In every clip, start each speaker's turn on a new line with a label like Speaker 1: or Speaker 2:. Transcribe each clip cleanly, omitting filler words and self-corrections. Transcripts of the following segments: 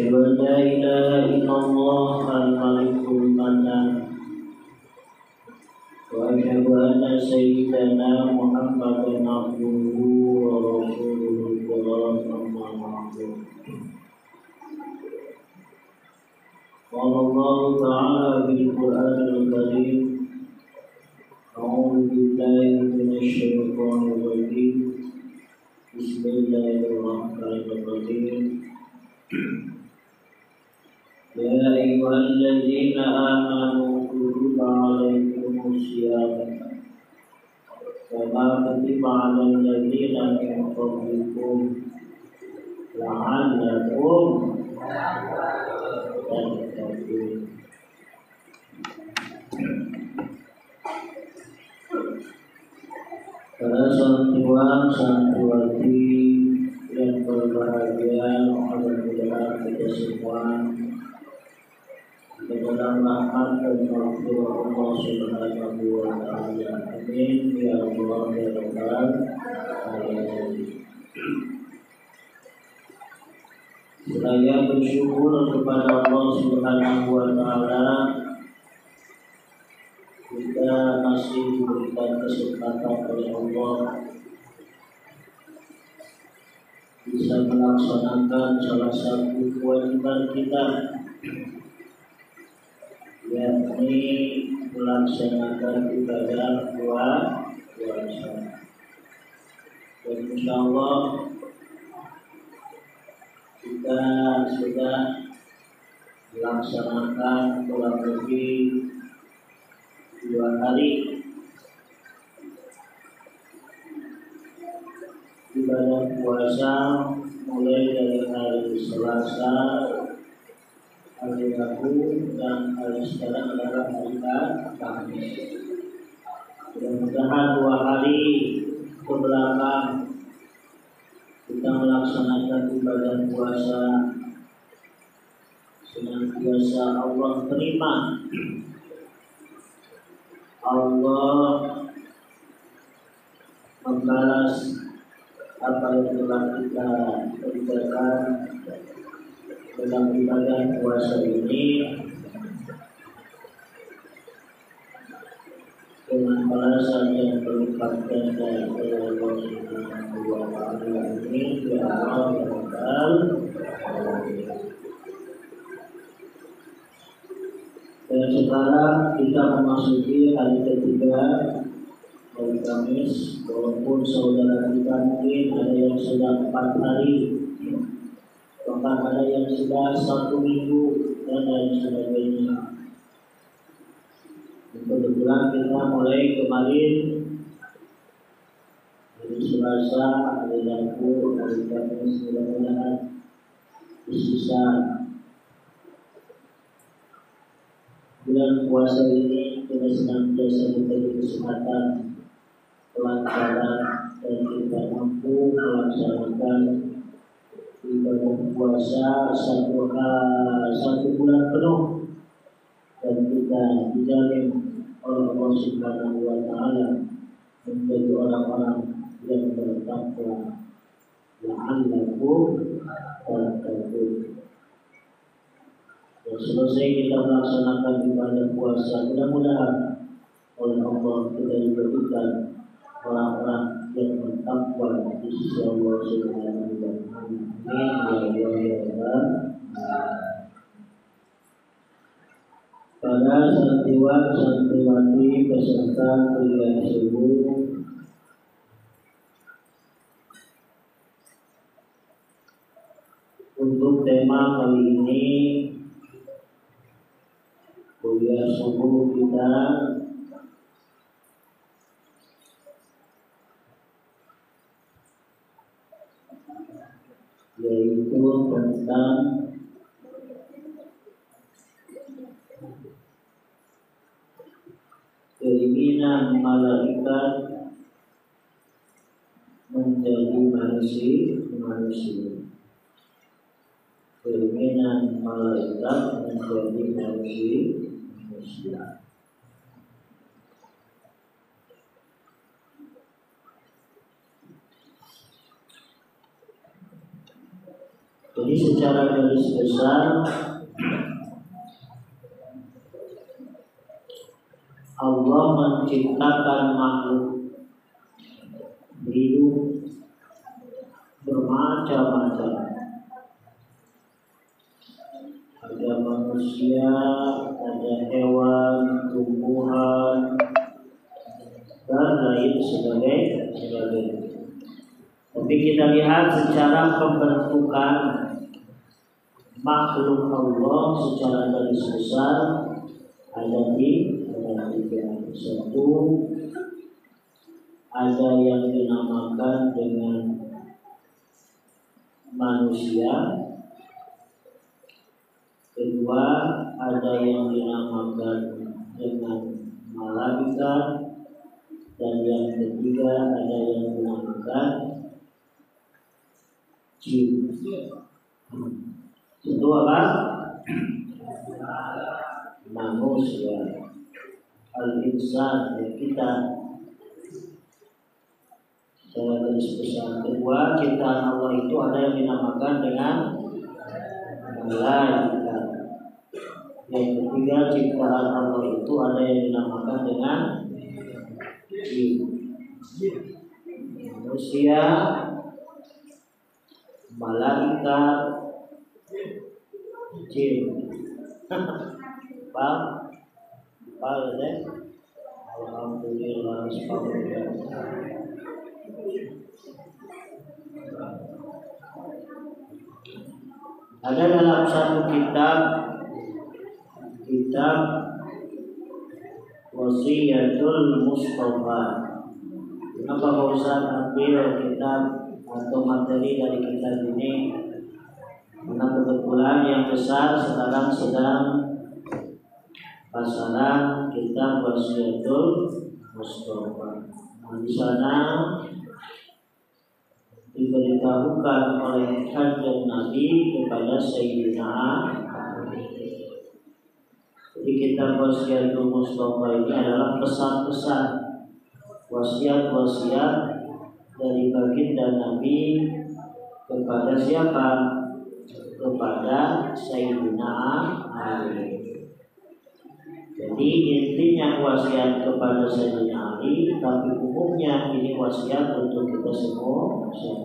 Speaker 1: أشهد أن لا إله إلا الله الملك المنان وأشهد أن سيدنا محمدا عبده ورسوله الكرام أما بعد قال الله تعالى في القرآن الكريم أعوذ بالله من الشيطان الرجيم بسم الله الرحمن الرحيم يا أيها الذين آمنوا كتب عليكم الصيام كما كتب على الذين من قبلكم لعلكم تتقون. Para santriwan santriwati yang berbahagia, mudah-mudahan kita semua ke dalam rahmat dan rahmat Allah Subhanahu wa Ta'ala. Amin ya Allah ya Rabbal alamin. Saya bersyukur kepada Allah Subhanahu wa Ta'ala, kita masih diberikan kesempatan oleh Allah bisa melaksanakan salah satu kewajiban kita, yakni melaksanakan ibadah puasa. Dan insya Allah kita sudah melaksanakan kurang lebih 2 hari ibadah puasa, mulai dari hari Selasa, hari Rabu, dan hari sekarang adalah hari Kamis. Mudah-mudahan 2 hari kebelakang kita melaksanakan ibadah puasa senantiasa Allah terima. Allah membalas apa yang telah kita kerjakan dalam ibadah puasa ini dengan balasan yang berlipat ganda dari Allah Subhanahu wa Ta'ala. Ini ya Allah ya Rabbal alamin. Dan sekarang kita memasuki hari ketiga, hari Kamis. Walaupun saudara kita mungkin ada yang sudah 4 hari, bahkan ada yang sudah 1 minggu dan lain sebagainya. Kebetulan kita mulai kemarin hari Selasa, hari Rabu, hari Kamis, mudah-mudahan sisa bulan puasa ini kita senantiasa diberi kesehatan, kelancaran, dan kita mampu melaksanakan ibadah puasa 1 bulan penuh, dan kita dijamin oleh Allah Subhanahu wa Ta'ala menjadi orang-orang yang bertakwa. La'allakum tattaqun. Dan selesai kita melaksanakan ibadah puasa, mudah-mudahan oleh Allah kita diberikan orang-orang yang bertakwa di sisi Allah Subhanahu wa Ta'ala. Amin ya Allah ya Rabbal alamin. Pada santriwan santriwati peserta kuliah subuh, untuk tema kali ini kuliah subuh kita yaitu tentang keinginan malaikat menjadi manusia. Keinginan malaikat menjadi manusia. Jadi secara garis besar Allah menciptakan makhluk hidup bermacam-macam. Ada manusia, ada hewan, tumbuhan, dan lain sebagainya. Tapi kita lihat secara pembentukan makhluk Allah secara garis besar ada tiga. Satu, ada yang dinamakan dengan manusia. Kedua, ada yang dinamakan dengan malaikat. Dan yang ketiga, ada yang dinamakan jin. Itu apa? Manusia, al-insan, kita. Secara garis besar. Kedua, ciptaan Allah itu ada yang dinamakan dengan malaikat. Yang ketiga, ciptaan Allah itu ada yang dinamakan dengan jin. Manusia, malaikat, jin. Pak, alhamdulillah, ada dalam satu kitab Wasiyatul Mustafa. Kenapa Pak Ustaz ambil kitab atau materi dari kitab ini? Karena kebetulan yang besar sekarang sedang pasaran kitab Wasiyatul Mustafa. Di sana diberitahukan oleh kanjeng Nabi kepada Sayyidina. Di kitab Wasiyatul Mustafa ini adalah pesan-pesan, wasiat-wasiat dari baginda Nabi kepada siapa? Kepada Sayyidina Ali. Jadi intinya wasiat kepada Sayyidina Ali, tapi umumnya ini wasiat untuk kita semua.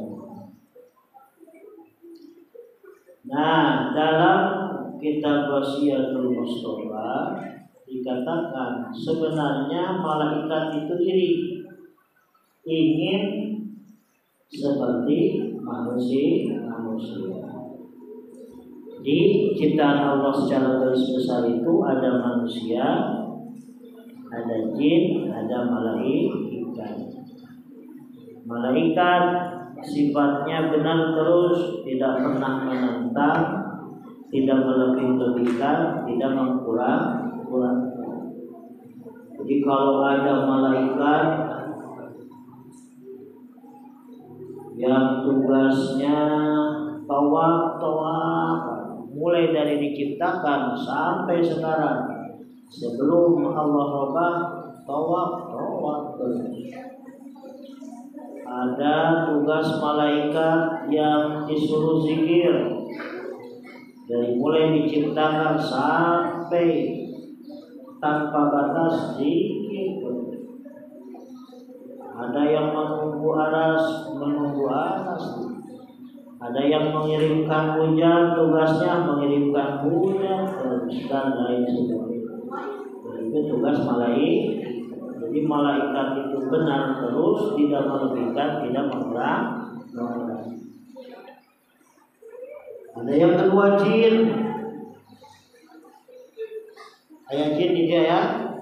Speaker 1: Nah, dalam kitab Wasiyatul Mustafa dikatakan sebenarnya malaikat itu iri, ingin seperti manusia. Di ciptaan Allah secara garis besar itu ada manusia, ada jin, ada malaikat. Malaikat sifatnya benar terus, tidak pernah menentang, tidak melebih-lebihkan, tidak mengkurang-kurangkan. Jadi kalau ada malaikat yang tugasnya tawaf, mulai dari diciptakan sampai sekarang, sebelum Allah robah, tawaf terus. Ada tugas malaikat yang disuruh zikir dari mulai diciptakan sampai tanpa batas zikir. Ada yang menunggu aras. Ada yang mengirimkan hujan, tugasnya mengirimkan hujan dan lain sebagainya. Itu tugas malaikat. Jadi malaikat itu benar terus, tidak melebihkan, tidak mengurangi. Ada yang kedua jin. Ayat jin ini ya.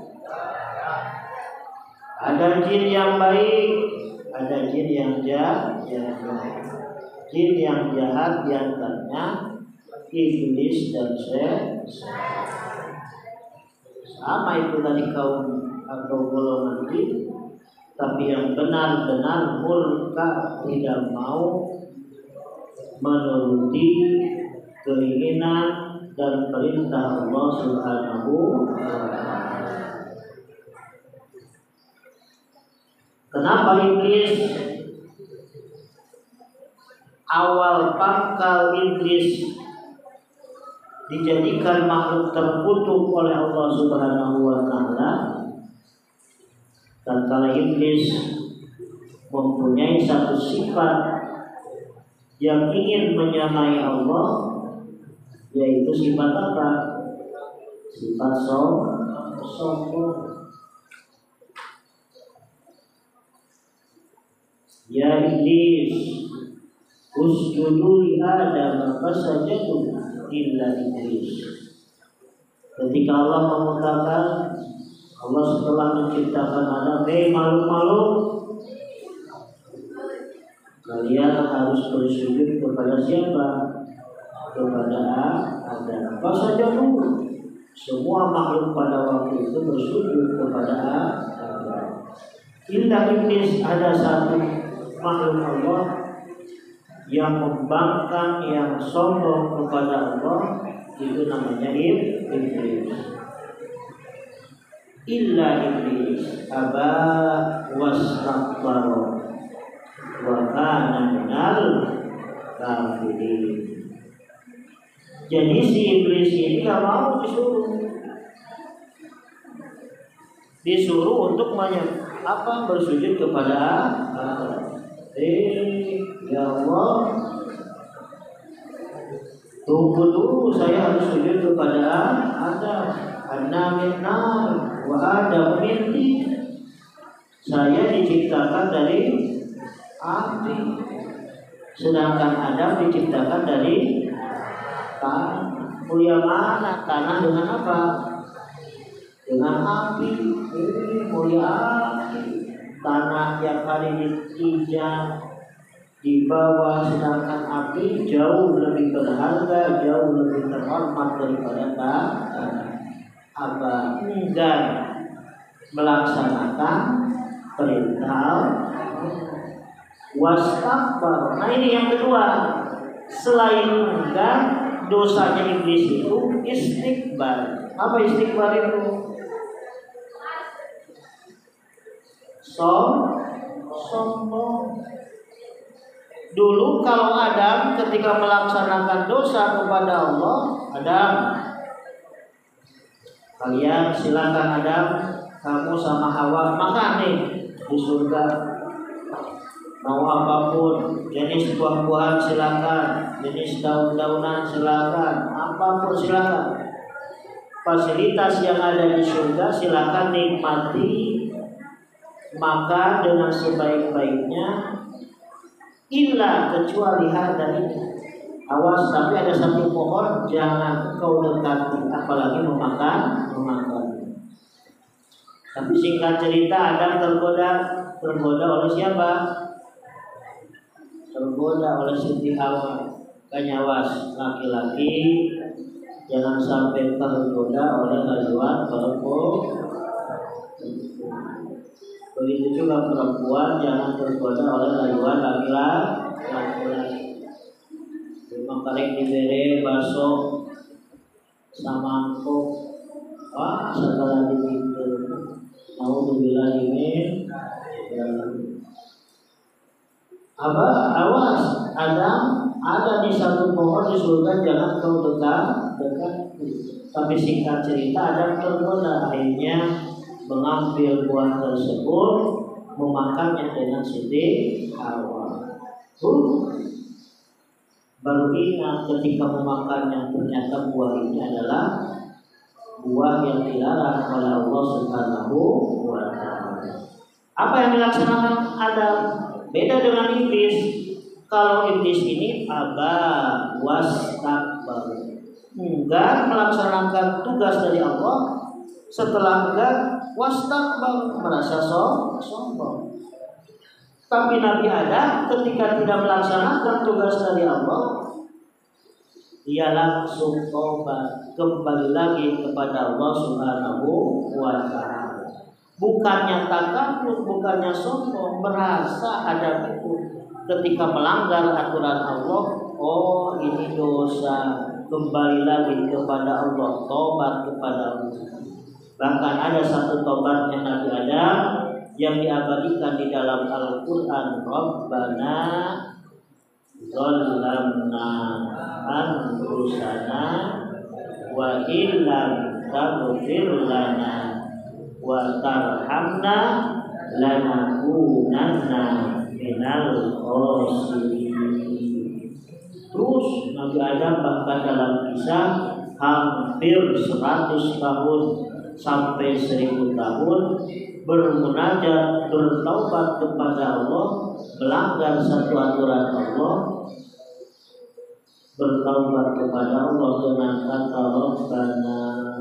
Speaker 1: Ada jin yang baik, ada jin yang jahat. Jin yang jahat diantaranya iblis dan setan. Sama itu tadi kaum atau golongan jin, tapi yang benar-benar murka, tidak mau menuruti keinginan dan perintah Allah Subhanahu wa ta'ala. Kenapa iblis awal pangkal iblis dijadikan makhluk terkutuk oleh Allah Subhanahu wa taala, tatkala iblis mempunyai satu sifat yang ingin menyamai Allah, yaitu sifat apa? Sifat sombong. Ya iblis, usjudu li Adam fasajadu illa iblis. Ketika Allah mengatakan, Allah setelah menciptakan Adam, makhluk-makhluk, kalian harus bersujud kepada siapa? Kepada Adam. Fasajadu, semua makhluk pada waktu itu bersujud kepada Adam. Illa iblis, ada satu makhluk Allah yang membangkang, yang sombong kepada Allah, itu namanya iblis. Illa iblis aba wastakbara wa kana minal kafirin. Jadi si iblis ini gak mau disuruh untuk bersujud kepada Allah. Ya Allah, tunggu dulu, saya harus sujud kepada Adam. Anna minnar wa Adam minti. Saya diciptakan dari api, sedangkan Adam diciptakan dari tanah. Mulia mana tanah dengan apa? Dengan api. Mulia api. Tanah yang hari diinjak di bawah, sedangkan api jauh lebih berharga, jauh lebih terhormat daripada tanah. Apa enggan melaksanakan perintah wastakbar. Nah ini yang kedua, selain enggan, dosanya iblis itu istikbar. Apa istikbar itu? Sombong. Dulu kalau Adam ketika melaksanakan dosa kepada Allah, Adam, kalian silakan Adam, kamu sama Hawa makan nih di surga. Mau apapun, jenis buah-buahan silakan, jenis daun-daunan silakan, apapun silakan. Fasilitas yang ada di surga silakan nikmati, maka dengan sebaik-baiknya, illa kecuali hada ini. Awas, tapi ada satu pohon jangan kau dekati, apalagi memakan. Tapi singkat cerita, Adam tergoda oleh siapa? Tergoda oleh Siti Hawa. Kanyawas, laki-laki jangan sampai tergoda oleh rayuan perempuan. Begitu juga perempuan jangan tergoda oleh rayuan laki-laki. Makarek diberi bakso sama angkok, wah segala begitu. Mau bilang ini, awas, ada di satu pohon di surga jangan kau dekat. Tapi singkat cerita, Adam tergoda, akhirnya mengambil buah tersebut, memakannya dengan Siti Hawa. Baru ingat ketika memakannya, ternyata buah ini adalah buah yang dilarang oleh Allah Subhanahu wa taala. Apa yang dilaksanakan Adam? Beda dengan iblis. Kalau iblis ini wastakbar, enggan melaksanakan tugas dari Allah. Setelah enggan, wastakbar, merasa sombong. Tapi Nabi Adam ketika tidak melaksanakan tugas dari Allah, dia langsung tobat, kembali lagi kepada Allah Subhanahu wa taala. Bukannya takabur, bukannya sombong, merasa Adam itu ketika melanggar aturan Allah, oh ini dosa, kembali lagi kepada Allah, tobat kepada Allah. Bahkan ada satu tobatnya Nabi Adam yang diabadikan di dalam Al-Quran. Rabbana zalamna anfusana wa illam taghfir lana wa tarhamna lanakunanna minal khasirin. Terus Nabi Adam bahkan dalam kisah hampir 100 tahun sampai 1000 tahun bermunajat, bertaubat kepada Allah, melanggar satu aturan Allah, bertaubat kepada Allah dengan kata Rabbana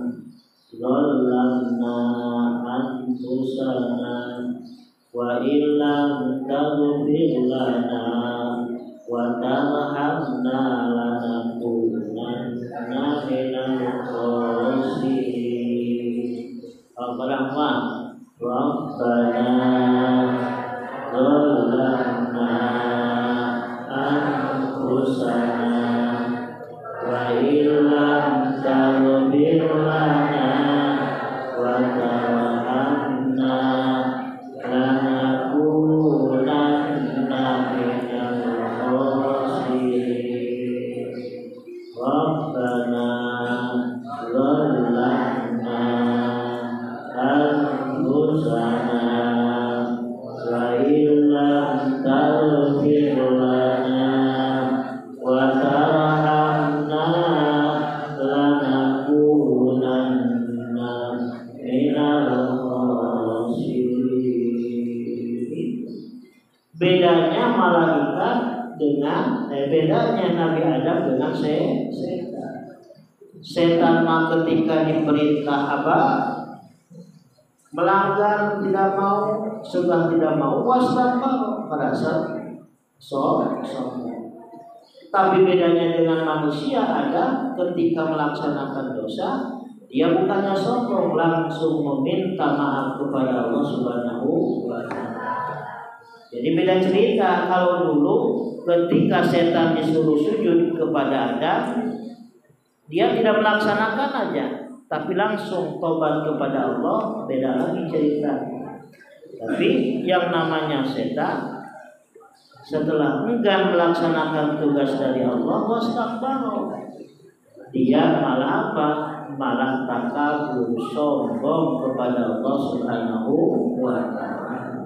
Speaker 1: zalamna anfusana wa illam taghfir lana wa tarhamna lanakunanna minal khasirin. Rabbana zalamna anfusana wa illam taghfir lana wa tarhamna lanakunanna minal khasirin. Rabbana zalamna anfusana wa illam taghfir lana wa tarhamna lanakunanna minal khasirin. Bedanya malaikat dengan bedanya Nabi Adam dengan setan. Setan ketika diperintah apa? Melanggar, tidak mau, sudah tidak mau, wastakbar, merasa sombong. Tapi bedanya dengan manusia ada ketika melaksanakan dosa, dia bukannya sombong, langsung meminta maaf kepada Allah Subhanahu wa Ta'ala. Jadi beda cerita. Kalau dulu ketika setan disuruh sujud kepada Adam, dia tidak melaksanakan aja, tapi langsung tobat kepada Allah, beda lagi cerita. Tapi yang namanya setan setelah enggan melaksanakan tugas dari Allah, wastakbar, dia malah apa? Malah takabur, sombong kepada Allah Subhanahu wa Ta'ala.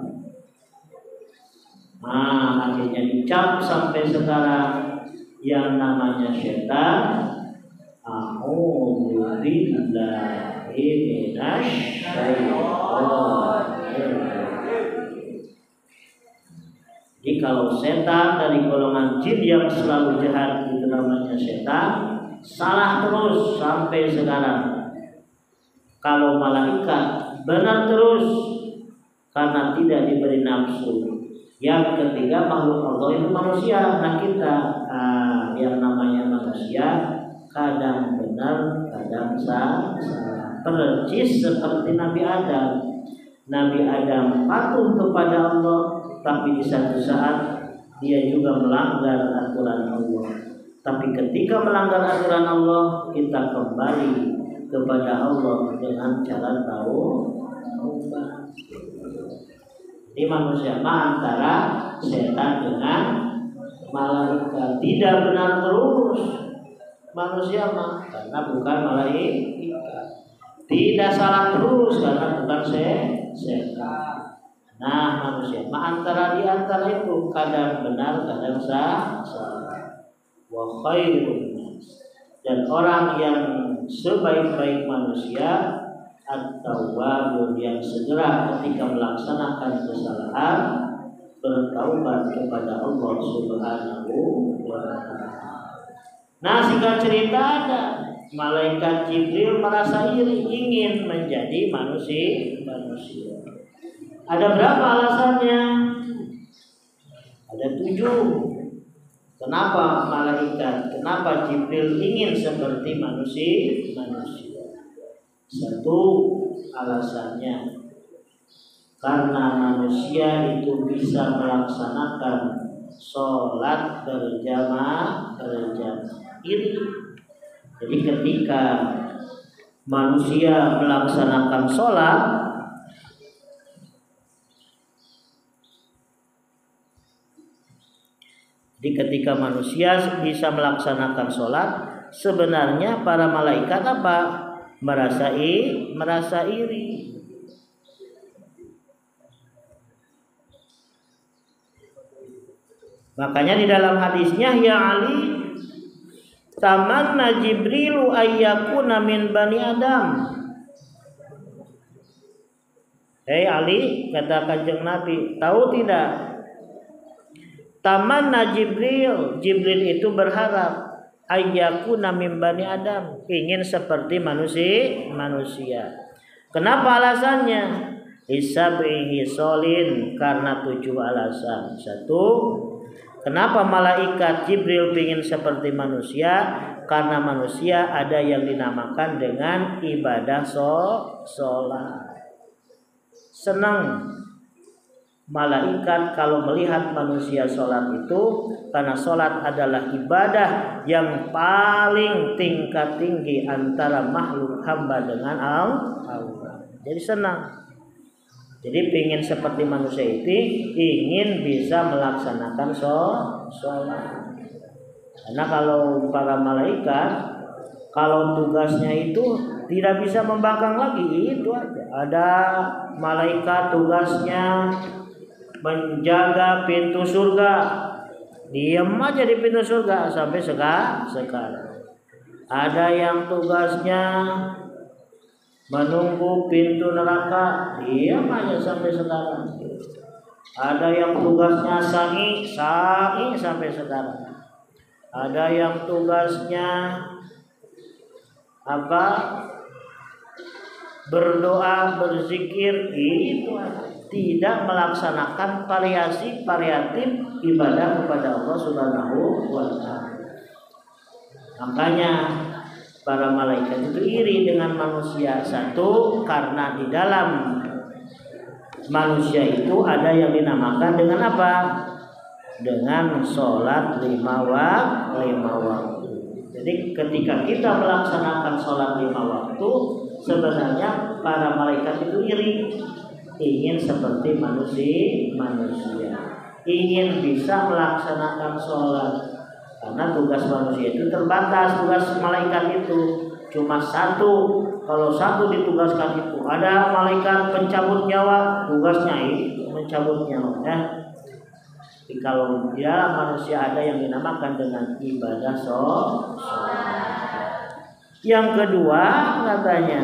Speaker 1: Nah, akhirnya dicap sampai sekarang yang namanya setan. A'udzu billahi minasy syaithanir rajim. Jadi kalau setan dari golongan jin yang selalu jahat itu namanya setan, salah terus sampai sekarang. Kalau malaikat benar terus karena tidak diberi nafsu. Yang ketiga makhluk Allah itu manusia. Nah kita yang namanya manusia kadang benar, kadang salah. Persis seperti Nabi Adam. Nabi Adam patuh kepada Allah, tapi di satu saat dia juga melanggar aturan Allah. Tapi ketika melanggar aturan Allah, kita kembali kepada Allah dengan cara taubat. Ini manusia antara setan dengan malaikat. Tidak benar terus manusia karena bukan malaikat. Tidak salah terus karena bukan setan. Nah manusia antara di antara itu kadang benar kadang salah. Wa khairun nas, dan orang yang sebaik-baik manusia at-tawwabun, yang segera ketika melaksanakan kesalahan bertaubat kepada Allah Subhanahu wa Ta'ala. Nah, singkat cerita ada malaikat Jibril merasa iri, ingin menjadi manusia. Ada berapa alasannya? Ada 7. Kenapa kenapa Jibril ingin seperti manusia? Satu alasannya karena manusia itu bisa melaksanakan sholat berjamaah. Jadi ketika manusia melaksanakan sholat, Jadi ketika manusia bisa melaksanakan sholat, sebenarnya para malaikat apa? Merasa iri. Makanya di dalam hadisnya, ya Ali, tamanna Jibrilu ayyakuna min bani Adam. Hei Ali, kata Kanjeng Nabi, tahu tidak? Tamanna Jibril itu berharap ayyakuna min bani Adam, ingin seperti manusia. Kenapa alasannya? Hisab'ihi solin, karena 7 alasan. 1, kenapa malaikat Jibril ingin seperti manusia? Karena manusia ada yang dinamakan dengan ibadah sholat. Senang malaikat kalau melihat manusia sholat itu, karena sholat adalah ibadah yang paling tingkat tinggi antara makhluk hamba dengan Allah. Jadi senang. Jadi ingin seperti manusia itu, ingin bisa melaksanakan sholat. Karena kalau para malaikat, kalau tugasnya itu tidak bisa membangkang lagi, itu aja. Ada malaikat tugasnya menjaga pintu surga, diam aja di pintu surga sampai sekarang. Ada yang tugasnya menunggu pintu neraka, diam aja sampai sekarang. Ada yang tugasnya sangi sampai sekarang. Ada yang tugasnya berdoa, berzikir, itu tidak melaksanakan variatif ibadah kepada Allah Subhanahu wa ta'ala. Makanya para malaikat itu iri dengan manusia. 1, karena di dalam manusia itu ada yang dinamakan dengan apa? Dengan sholat 5 waktu. Jadi ketika kita melaksanakan sholat 5 waktu, sebenarnya para malaikat itu iri, ingin seperti manusia, ingin bisa melaksanakan sholat. Karena tugas manusia itu terbatas, tugas malaikat itu cuma 1. Kalau 1 ditugaskan itu, ada malaikat pencabut nyawa, tugasnya itu mencabut nyawa. Jadi kalau di dalam manusia ada yang dinamakan dengan ibadah sholat. Yang kedua katanya,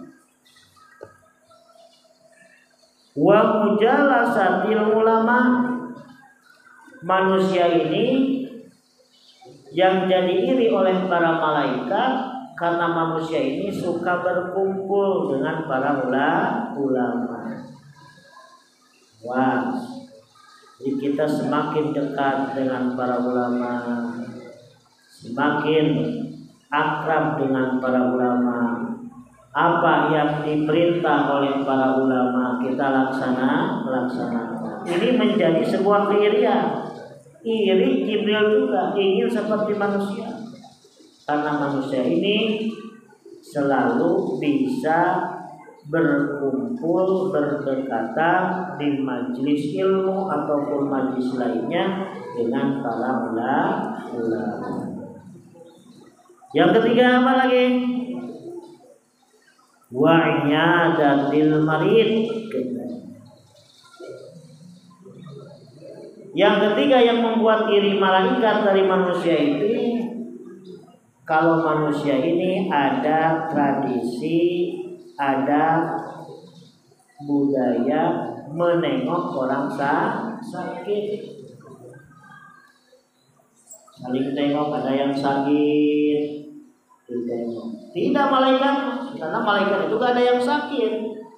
Speaker 1: wa mujalasatil ulama, manusia ini yang jadi iri oleh para malaikat karena manusia ini suka berkumpul dengan para ulama. Wah, jadi kita semakin dekat dengan para ulama, semakin akrab dengan para ulama. Apa yang diperintah oleh para ulama kita laksanakan. Ini menjadi sebuah keirian. Iri Jibril juga ingin seperti manusia. Karena manusia ini selalu bisa berkumpul, berdekatan di majelis ilmu ataupun majelis lainnya dengan para ulama. Yang ketiga apa lagi? Wa iyadatil marid. Yang ketiga yang membuat iri malaikat dari manusia itu, kalau manusia ini ada tradisi, ada budaya menengok orang sakit. Saling tengok, ada yang sakit ditengok. Tidak malaikat, karena malaikat itu gak ada yang sakit.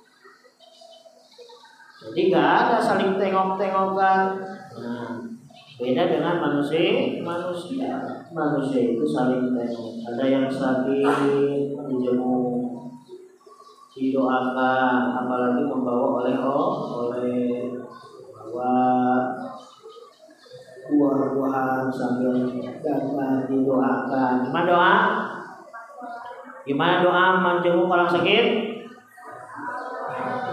Speaker 1: Jadi gak ada saling tengok-tengokan. Nah, beda dengan manusia. Manusia itu saling tengok. Ada yang sakit dijenguk, didoakan, apalagi membawa oleh bawa buah-buahan sambil dapat didoakan. Gimana doa menjenguk orang sakit?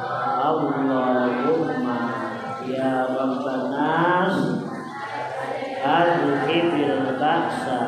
Speaker 1: Allahumma ya Rabban nas adhibil ba'sa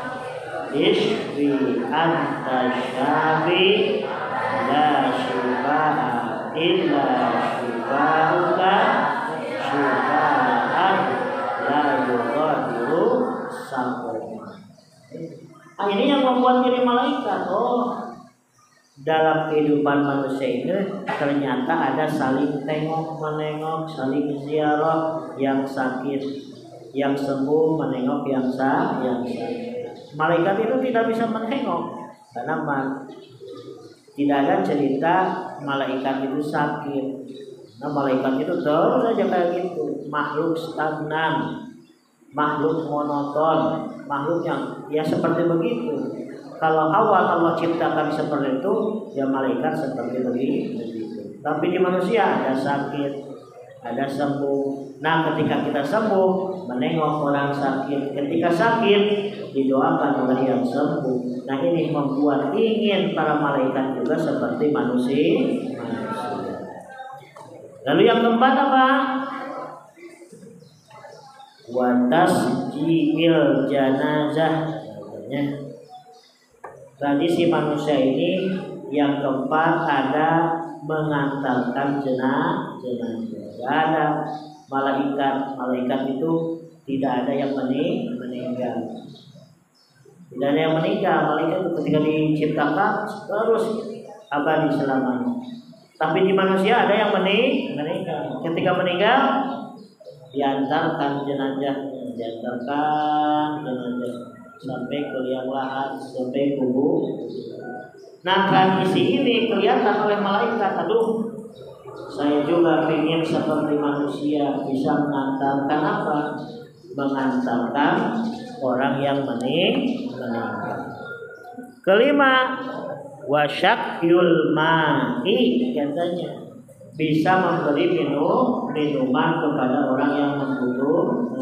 Speaker 1: ishfi anta syafi la syufa'a illa syufa'uka syufa'an la yughadiru saqama. Ini yang membuat diri malaikat. Dalam kehidupan manusia ini ternyata ada saling tengok menengok, saling ziarah, yang sakit yang sembuh menengok yang sakit. Malaikat itu tidak bisa menengok karena tidak ada cerita malaikat itu sakit. Nah, malaikat itu terus saja kayak gitu, makhluk stagnan, makhluk monoton, makhluk yang ya seperti begitu. Kalau awal Allah ciptakan seperti itu, ya malaikat seperti begitu. Tapi di manusia ada sakit, ada sembuh. Nah, ketika kita sembuh, menengok orang sakit. Ketika sakit, didoakan oleh yang sembuh. Nah, ini membuat ingin para malaikat juga seperti manusia. Lalu yang keempat apa? Wa tasjil janazah. Tradisi manusia ini yang keempat ada mengantarkan jenazah. Tidak ada malaikat itu tidak ada yang meninggal. Tidak ada yang meninggal. Malaikat itu ketika diciptakan terus abadi selamanya. Tapi di manusia ada yang meninggal. Ketika meninggal diantarkan jenazahnya, sampai ke liang lahat, sampai kubur. Nah, tradisi ini kelihatan oleh malaikat. Aduh, saya juga ingin seperti manusia, bisa mengantarkan apa? Mengantarkan orang yang meninggal. Kelima, wasyakyul ma'i, katanya bisa memberi minuman kepada orang yang membutuhkan.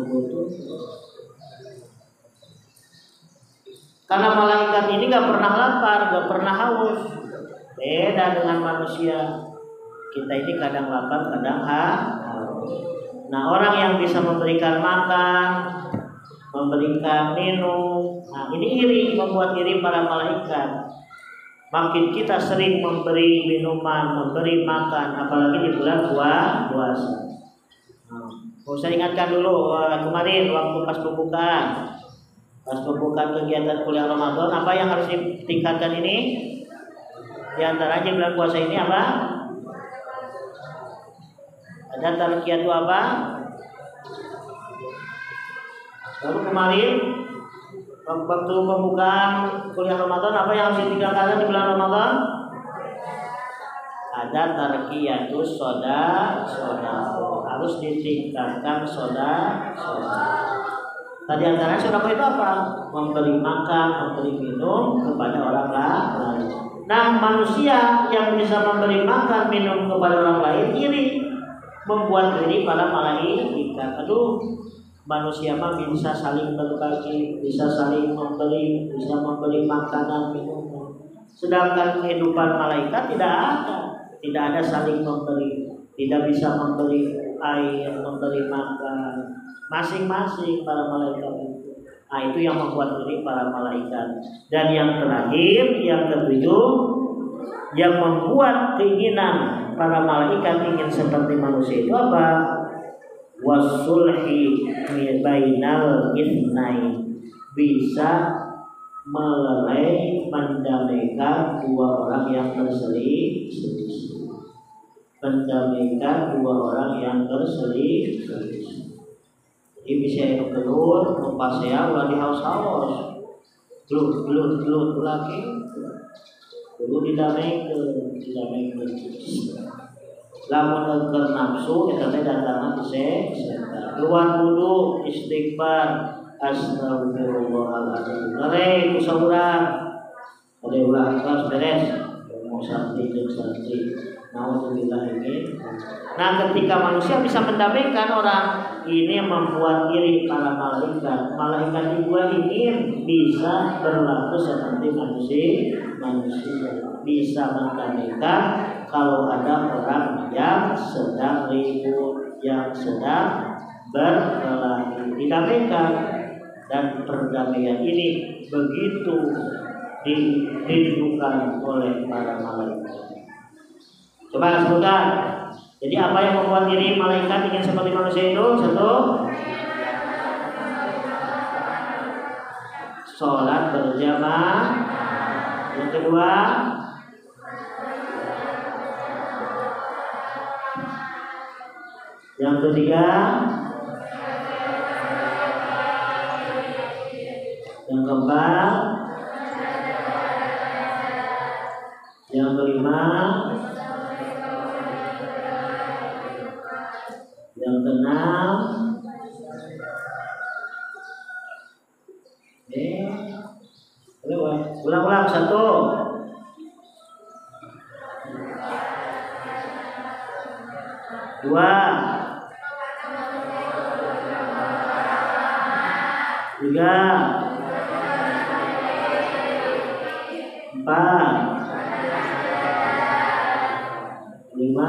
Speaker 1: Karena malaikat ini gak pernah lapar, gak pernah haus. Beda dengan manusia. Kita ini kadang lapar, kadang haus. Nah, orang yang bisa memberikan makan, memberikan minum, nah ini iri, membuat iri para malaikat. Makin kita sering memberi minuman, memberi makan, apalagi di bulan puasa. Saya ingatkan dulu kemarin waktu pas pembukaan. Pas pembukaan kegiatan kuliah Ramadan, apa yang harus ditingkatkan ini? Di antaranya bulan puasa ini apa? Ada tazkiyah itu apa? Lalu kemarin waktu pembukaan kuliah Ramadan, apa yang harus ditingkatkan di bulan Ramadan? Ada tarkiyatus soda, harus ditingkatkan soda. Tadi antaranya sedekah itu apa? Memberi makan, memberi minum kepada orang lain. Nah, manusia yang bisa memberi makan, minum kepada orang lain iri, membuat iri para malaikat. Aduh, manusia mah bisa saling berbagi, bisa saling memberi, bisa memberi makanan, minum. Sedangkan kehidupan malaikat tidak ada saling memberi, tidak bisa memberi air, memberi makan. Masing-masing para malaikat itu. Nah, itu yang membuat diri para malaikat. Dan yang terakhir, yang ketujuh, yang membuat keinginan para malaikat ingin seperti manusia itu apa? Wasulhi bainal itsnain, bisa melerai, mendamaikan dua orang yang berselisih. Mendamaikan dua orang yang berselisih. Jadi bisa yang keluar, mempasya ulah di haus-haus, gelut lagi, dulu didamaikan. Lamun engker nafsu, kita datangnya bisa. Luar wudu, istighfar, astagfirullahaladzim. Ngerei kusaurang, ada ulah kelas beres, mau santri. Nah, ketika manusia bisa mendamaikan orang, ini membuat iri para malaikat. Malaikat juga ingin bisa berlaku seperti manusia, bisa mendamaikan kalau ada orang yang sedang ribut, yang sedang berkelahi. didamaikan. Dan perdamaian ini begitu dirindukan oleh para malaikat. Coba sebutkan. Jadi apa yang membuat diri malaikat ingin seperti manusia itu? Satu, sholat berjamaah. Yang kedua, yang ketiga, yang keempat, yang kelima, yang keenam, ulang-ulang. Satu, dua, tiga, empat, lima,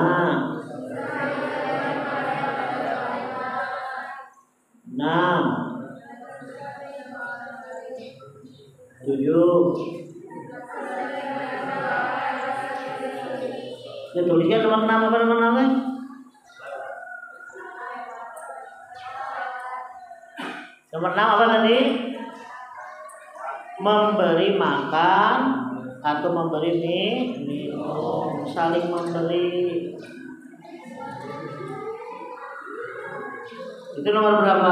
Speaker 1: enam, tujuh. Tulisnya nomor 6 apa nomor 6? Nomor 6 apa tadi? Memberi makan atau memberi minum, saling memberi. Itu nomor berapa?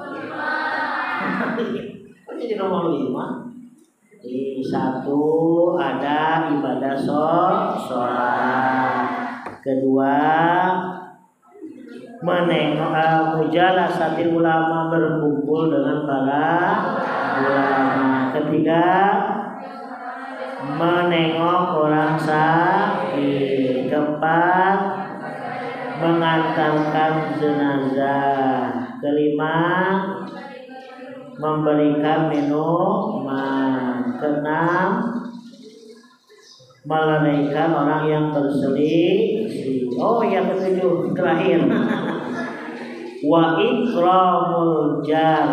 Speaker 1: 5. Jadi nomor 5. Di satu ada ibadah sholat. Kedua, menengok mujalasatil ulama, berkumpul dengan para ulama. Ketiga, menengok orang sakit. Keempat, mengantarkan jenazah. Kelima, memberikan minuman. Keenam, melalaikan orang yang berselisih. Oh, yang ketujuh terakhir, wa ikramul jar,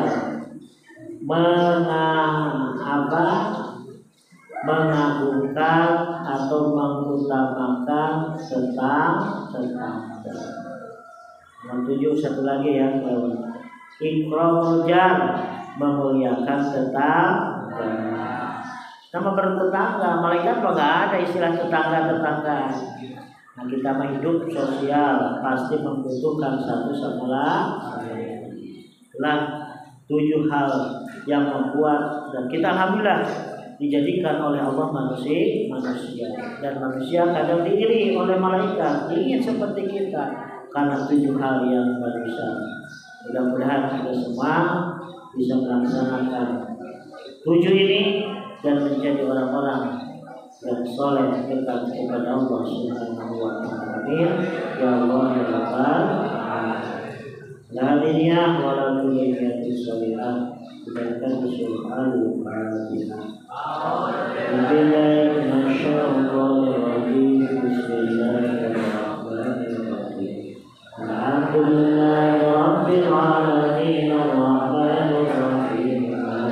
Speaker 1: mengagungkan atau mengutamakan tetangga. Yang tujuh satu lagi ya, ikramul jar, memuliakan tetangga. Nama bertetangga, malaikat kok nggak ada istilah tetangga. Nah, kita hidup sosial pasti membutuhkan satu sama lain. Itulah 7 hal yang membuat, dan kita alhamdulillah dijadikan oleh Allah manusia, dan manusia kadang diiri oleh malaikat ingin seperti kita karena 7 hal yang bisa. Mudah-mudahan kita semua bisa melaksanakan 7 ini dan menjadi orang-orang yang soleh dekat kepada Allah Subhanahu wa Ta'ala. Amin. Ya Allah ya Rabbal alamin. La dunya wa la dunya bisolihah. Berikan Subhanahu wa Ta'ala. Billahi minasyaitonir Bismillahirrahmanirrahim. Alhamdulillahi rabbil alamin. Arrahmanir rahim.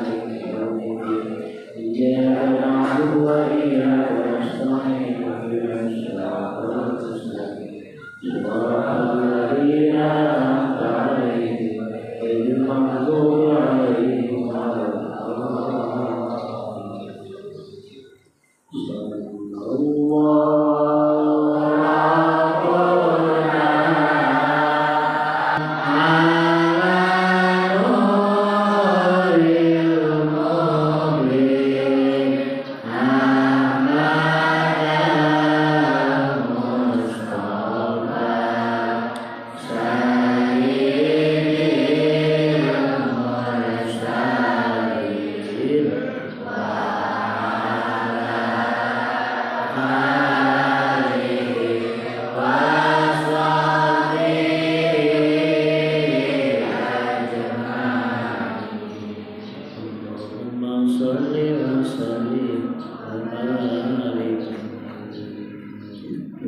Speaker 1: Iyyaka na'budu wa iyyaka nasta'in. Ihdinas siratal mustaqim. Shiratal ladzina an'amta 'alaihim ghairil maghdubi 'alaihim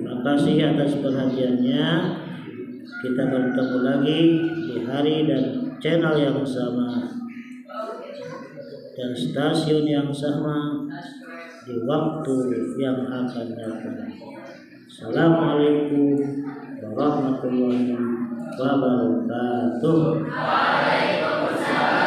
Speaker 1: atas perhatiannya. Kita bertemu lagi di hari dan channel yang sama dan stasiun yang sama di waktu yang akan datang. Assalamualaikum warahmatullahi wabarakatuh.